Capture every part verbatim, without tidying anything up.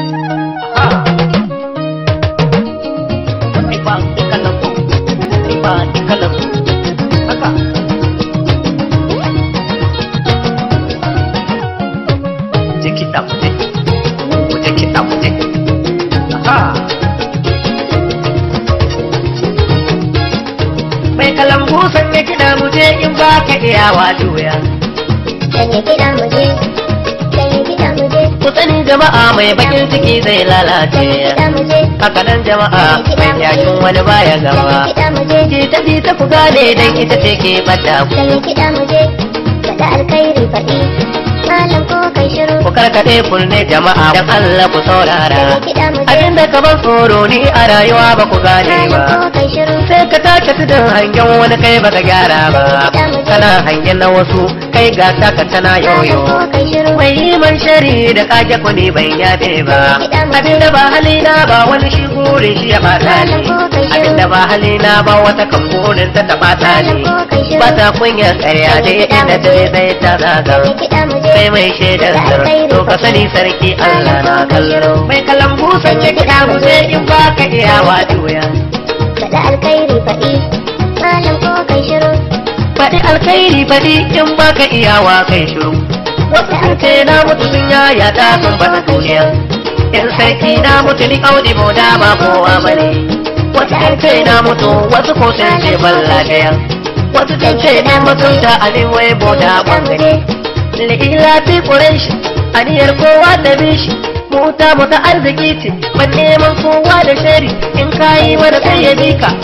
Mai kalambu sanya kiɗa muje in ba ka iyawa juya. Sanya kiɗa muje, sanya kiɗa muje. Ku sani jama'a mai bakin ciki zai lalace. Haka nan jama'a mai yashin wani baya gaba. Ji ta ji ta ku gane dan ita ce ke bata ku. Sanya kiɗa muje, faɗa alkhairi faɗi. Malam ko kai shiru. Ku karkaɗe kunne jama'a dan Allah ku saurara. Abinda ka ban tsoro ni a rayuwa ba ku gane ba. Sai ka tace tudun hangen wani kai baka gyara ba. Kana hangen na wasu kai ga taka tana yoyo. Mai yi man shari da kage kuni bai yabe ba. Abinda ba halina ba wani shi burin shi ya bata ne. Abinda ba halina ba wata kan burin ta bata ne. Ba ta kunyar karya da inda ta zai ta zaga. Sai mai shaidar to ka sani sarki Allah na kallo. Mai kalambu sanya kiɗa mu sai in ba ka iyawa juya. Faɗi alkhairi faɗi, malam ko kai shiru. Faɗi alkhairi faɗi in ba ka iyawa kai shiru. Wasu sun ce na mutu sun yaya ta sun bata duniya. In sarki na mutu ni kaudi boda ba kowa bane. Wasu sun ce na mutu wasu ko sun ce ban lafiya. Wasu sun ce na mutunta aliwai boda bangare. Lila fi ƙureshi, aniyar kowa da bishi, mota mata arziki ce, ban neman kowa da shari, in kayi mana sai ya bi ka.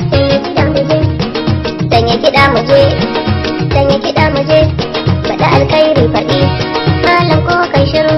Sanya kiɗa muje, sanya kiɗa muje, faɗa alkhairi faɗi, malam ko kai shiru.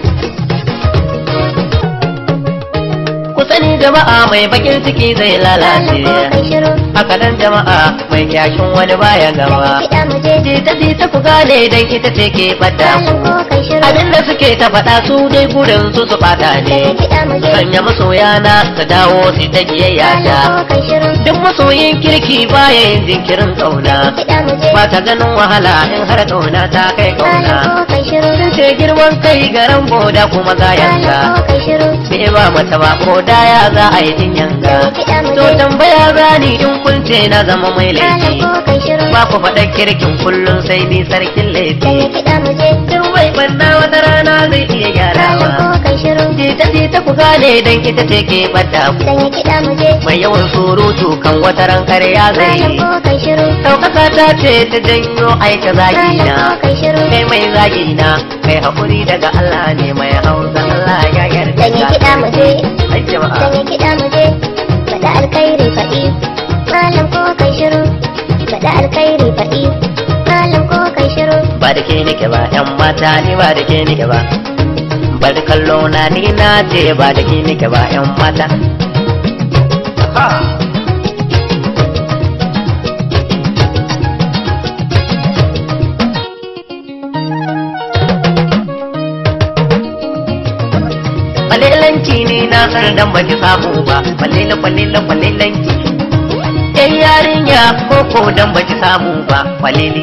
Ku sani jama'a mai bakin ciki zai lalace. Haka nan jama'a mai kyashin wani baya gaba. Jita jita ku gane dan ita ce ke bata ku. Abinda suke ta faɗa su dai gurin su su bata ne. Sanya masoya na ta dawo su ta kiyayya ta. Duk masoyin kirki baya yin jinkirin kauna. Ba ta ganin wahala in har kauna ta kai kauna. Sun ce girman kai garan boda kuma gayanka. Me ba mata ba boda ya za a yi yanga. To tambaya zani in kun ce na zama mai laifi. Ba ku faɗa kirkin kullum sai ni sarkin laifi. Duk bai banna wata rana zai iya gyarawa. Jita jita ku gane dan ita ce ke bata ku. Mai yawan surutu kan wata ran karya zai yi. Ɗaukaka ta ce ta janyo aika zagina. Kai mai zagina kai haƙuri daga Allah ne mai hausa Allah ya yarda. Sanya kiɗa muje, sanya kiɗa muje, faɗa alkhairi faɗi, malam ko kai shiru. Faɗa alkhairi faɗi, malam ko kai shiru. Ba da ke nike ba yan mata ni ba da ke nike ba. Ba da kallo na ni na ce ba da ke nike ba yan mata. Kwalelanci ne na san dan baki samu ba. Kwalela kwalela kwalelanci. Yan yarinya koko dan baki samu ba. Kwalele.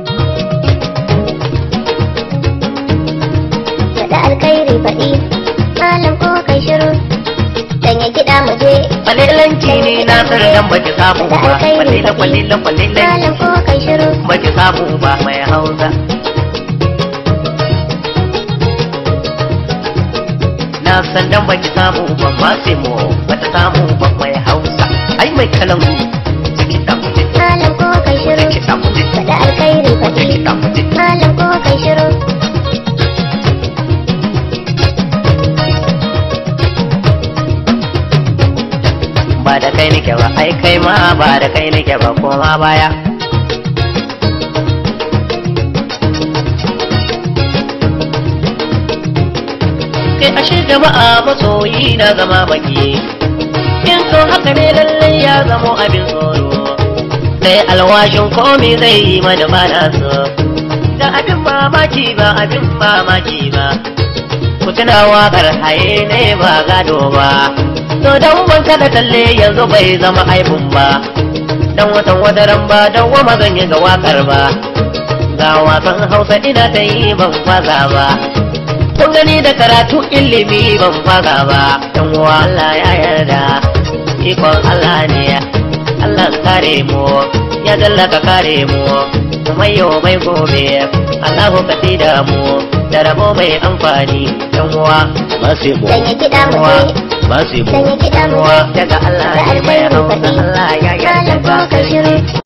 Faɗa alkhairi faɗi, malam ko kai shiru. Sanya kiɗa muje. Kwalelanci ne na san dan baki samu ba. Kwalela kwalela kwalelanci. Malam ko kai shiru. Baki samu ba mai hausa. Na san dan baki samu ban ma sai mu bata samu ban mai hausa. Ai mai kalangu ciki da kuje. Malam ko kai shiru. Ciki da kuje. Faɗa alkhairi faɗi. Ciki da kuje. Malam ko kai shiru. Ba da kai nake ba ai kai ma ba da kai nake ba koma baya. Kai ashe jama'a masoyi na zama baki. In so haka ne lallai ya zamo abin tsoro. Sai alwashin komi zai yi mana bana so. Da abin mamaki ba abin mamaki ba. Ku tuna waƙar haye ne ba gado ba. To dan ban kada talle yanzu bai zama aibun ba. Dan watan wadaran ba dan wa zan yi ga waƙar ba. Ga wasan Hausa ina ta yi ban kwaza ba. kun gani da karatu ilimi ban faga ba yan uwa Allah ya yarda ikon Allah ne Allah kare mu ya dalla ka kare mu mai yau mai gobe Allahu ka tida mu da rabo mai amfani yan uwa ba sai mu sanya kiɗa mu je ba sai mu sanya kiɗa mu je daga Allah ne mai hausa Allah ya yarda ba ka shiru